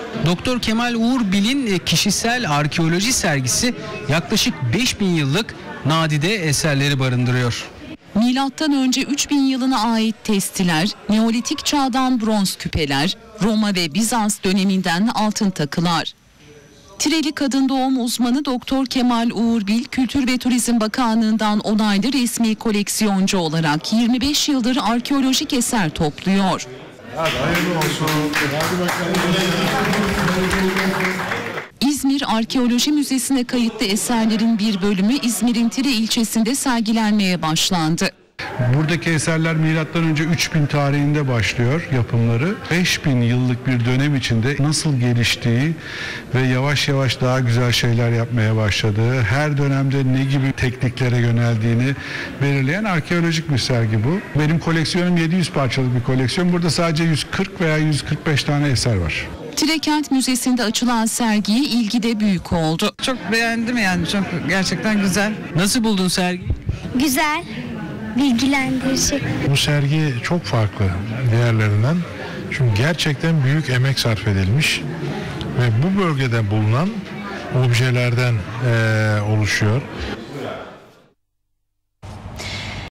Doktor Kemal Uğur Bil'in kişisel arkeoloji sergisi yaklaşık 5000 yıllık nadide eserleri barındırıyor. Milattan önce 3000 yılına ait testiler, Neolitik çağdan bronz küpeler, Roma ve Bizans döneminden altın takılar. Tireli kadın doğum uzmanı Doktor Kemal Uğur Bil, Kültür ve Turizm Bakanlığı'ndan onaylı resmi koleksiyoncu olarak 25 yıldır arkeolojik eser topluyor. Hayırlı olsun. İzmir Arkeoloji Müzesi'ne kayıtlı eserlerin bir bölümü İzmir'in Tire ilçesinde sergilenmeye başlandı. Buradaki eserler milattan önce 3000 tarihinde başlıyor yapımları. 5000 yıllık bir dönem içinde nasıl geliştiği ve yavaş yavaş daha güzel şeyler yapmaya başladığı, her dönemde ne gibi tekniklere yöneldiğini belirleyen arkeolojik bir sergi bu. Benim koleksiyonum 700 parçalık bir koleksiyon. Burada sadece 140 veya 145 tane eser var. Tirekent Müzesi'nde açılan sergiye ilgi de büyük oldu. Çok beğendim yani, çok gerçekten güzel. Nasıl buldun sergiyi? Güzel, bilgilendirici. Bu sergi çok farklı diğerlerinden. Çünkü gerçekten büyük emek sarf edilmiş ve bu bölgede bulunan objelerden oluşuyor.